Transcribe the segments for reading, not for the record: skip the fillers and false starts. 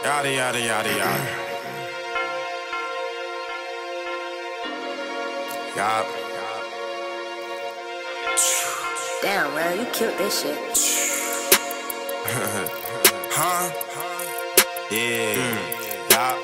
Yada yada yada yada. Yup. Damn, man, you killed this shit. Huh? Yeah. Yup.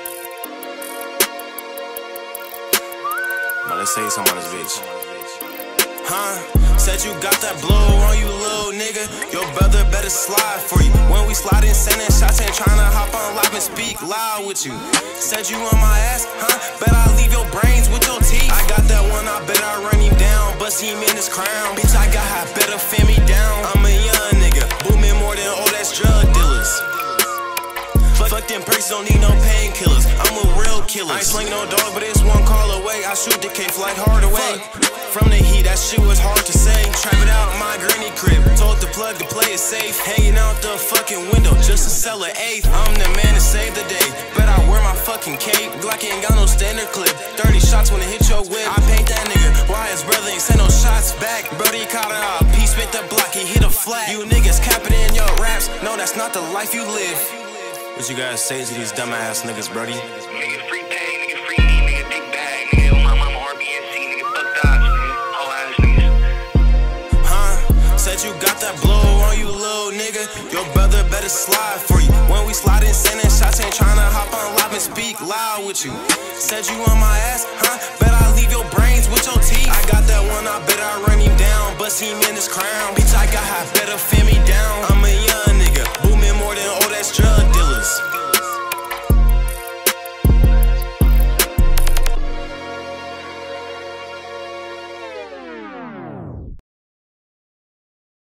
But let's say something on this bitch. Huh? Said you got that blow on you, little nigga. Your brother better slide for you. When we slide in, sending shots, ain't tryna hop on live and speak loud with you. Said you on my ass, huh? Bet I leave your brains with your teeth. I got that one, I bet I run him down. Bust him in his crown. Bitch, I got high, better fan me down. I'm a young nigga, booming more than old ass drug dealers. Fuck them perks, don't need no painkillers. I'm a real killer. I ain't slinging no dog, but it's one call away. I shoot the cave like hard away. From the heat, that shit was hard to say. Trap it out in my granny crib. Told the plug to play it safe. Hanging out the fucking window just to sell an eighth. I'm the man to save the day. Bet I wear my fucking cape. Glock ain't got no standard clip. 30 shots when it hit your whip. I paint that nigga. Why his brother ain't send no shots back? Brody caught it out. He spit the block, he hit a flat. You niggas capping in your raps. No, that's not the life you live. What you guys say to these dumbass niggas, Brody? Nigga free pay, nigga free me, nigga big bag, nigga on my mama RBNC, nigga fuck dots, nigga, whole ass niggas. Huh? Said you got that blow on you, little nigga. Your brother better slide for you. When we slide in, sending shots, ain't tryna hop on live and speak loud with you. Said you on my ass, huh? Bet I leave your brains with your teeth. I got that one, I bet I run him down. Bust him in his crown. Bitch, I got high, better fan me down. I'm a young nigga, booming more than old ass drug dealers.